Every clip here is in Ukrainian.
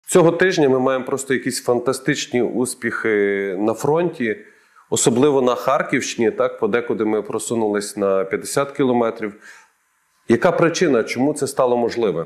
Цього тижня ми маємо просто якісь фантастичні успіхи на фронті, особливо на Харківщині, так, подекуди ми просунулись на 50 кілометрів. Яка причина, чому це стало можливе?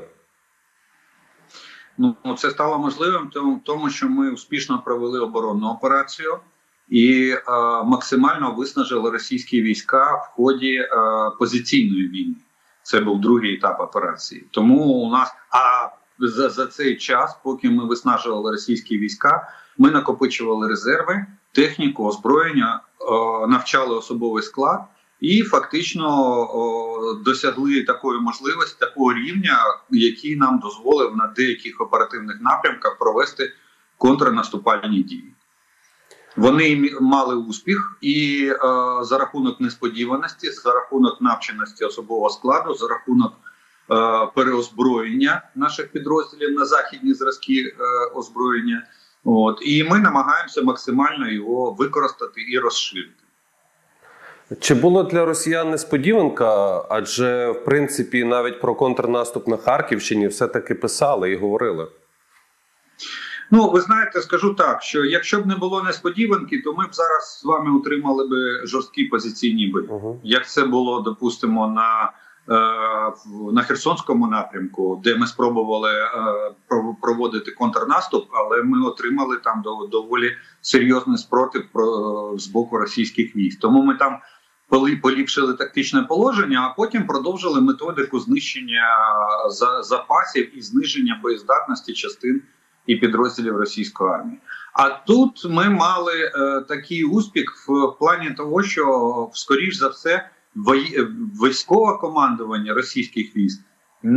Ну, це стало можливим тому, що ми успішно провели оборонну операцію і максимально виснажили російські війська в ході позиційної війни. Це був другий етап операції. Тому у нас за цей час, поки ми виснажували російські війська, ми накопичували резерви, техніку, озброєння, навчали особовий склад і фактично досягли такої можливості, такого рівня, який нам дозволив на деяких оперативних напрямках провести контрнаступальні дії. Вони мали успіх і за рахунок несподіваності, за рахунок навченості особового складу, за рахунок переозброєння наших підрозділів на західні зразки озброєння. І ми намагаємося максимально його використати і розширити. Чи було для росіян несподіванка? Адже, в принципі, навіть про контрнаступ на Харківщині все-таки писали і говорили. Ну, ви знаєте, скажу так, що якщо б не було несподіванки, то ми б зараз з вами отримали б жорсткі позиційні бої. Як це було, допустимо, на Херсонському напрямку, де ми спробували проводити контрнаступ, але ми отримали там доволі серйозний спротив з боку російських військ. Тому ми там поліпшили тактичне положення, а потім продовжили методику знищення запасів і зниження боєздатності частин і підрозділів російської армії. А тут ми мали такий успіх в плані того, що, скоріш за все, військове командування російських військ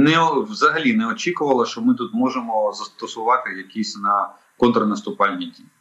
взагалі не очікувало, що ми тут можемо застосувати якісь контрнаступальні дії.